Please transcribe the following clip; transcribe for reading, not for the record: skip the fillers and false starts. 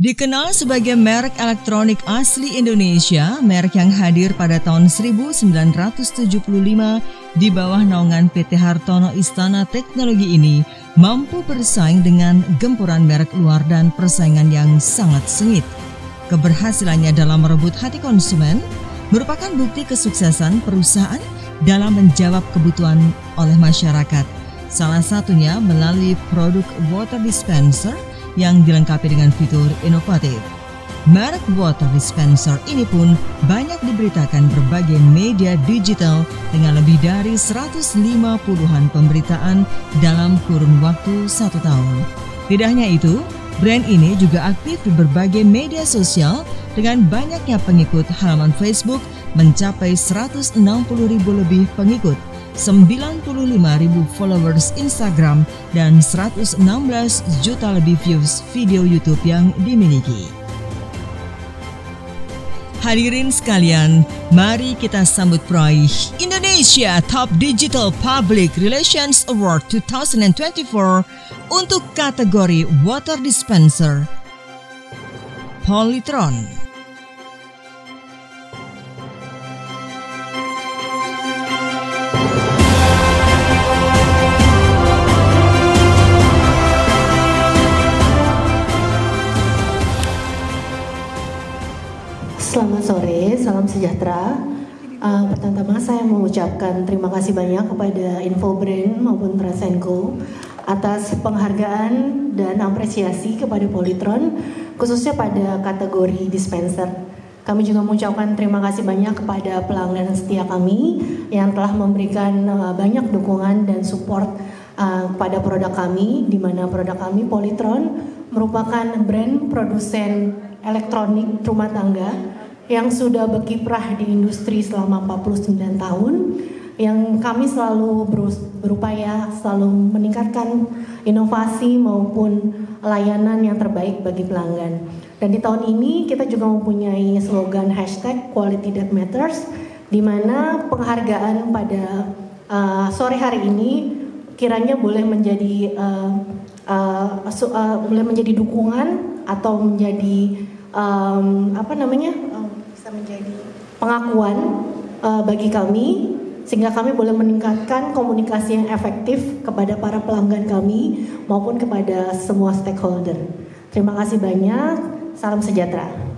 Dikenal sebagai merek elektronik asli Indonesia, merek yang hadir pada tahun 1975 di bawah naungan PT Hartono Istana Teknologi ini mampu bersaing dengan gempuran merek luar dan persaingan yang sangat sengit. Keberhasilannya dalam merebut hati konsumen merupakan bukti kesuksesan perusahaan dalam menjawab kebutuhan oleh masyarakat. Salah satunya melalui produk water dispenser yang dilengkapi dengan fitur inovatif. Merek water dispenser ini pun banyak diberitakan berbagai media digital dengan lebih dari 150-an pemberitaan dalam kurun waktu 1 tahun. Tidak hanya itu, brand ini juga aktif di berbagai media sosial dengan banyaknya pengikut. Halaman Facebook mencapai 160.000 lebih pengikut, 95.000 followers Instagram, dan 116 juta lebih views video YouTube yang dimiliki. Hadirin sekalian, mari kita sambut peraih Indonesia Top Digital Public Relations Award 2024 untuk kategori Water Dispenser, Polytron. Selamat sore, salam sejahtera. Pertama-tama saya mengucapkan terima kasih banyak kepada Infobrand maupun Trasenko atas penghargaan dan apresiasi kepada Polytron, khususnya pada kategori dispenser. Kami juga mengucapkan terima kasih banyak kepada pelanggan setia kami yang telah memberikan banyak dukungan dan support kepada produk kami, di mana produk kami Polytron merupakan brand produsen elektronik rumah tangga yang sudah berkiprah di industri selama 49 tahun, yang kami selalu berupaya selalu meningkatkan inovasi maupun layanan yang terbaik bagi pelanggan. Dan di tahun ini kita juga mempunyai slogan #QualityThatMatters, di mana penghargaan pada sore hari ini kiranya boleh menjadi dukungan atau menjadi bisa menjadi pengakuan bagi kami, sehingga kami boleh meningkatkan komunikasi yang efektif kepada para pelanggan kami maupun kepada semua stakeholder. Terima kasih banyak, salam sejahtera.